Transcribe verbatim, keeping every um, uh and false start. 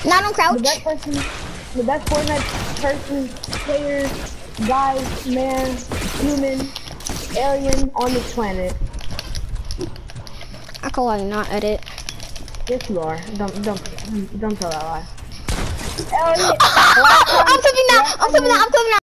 Not on crouch. The best person, the best Fortnite person, player, guy, man, human, alien on this planet. I call you not edit. Yes, you are. Don't don't don't tell that lie. Alien. I'm flipping now. I'm flipping now. I'm flipping now.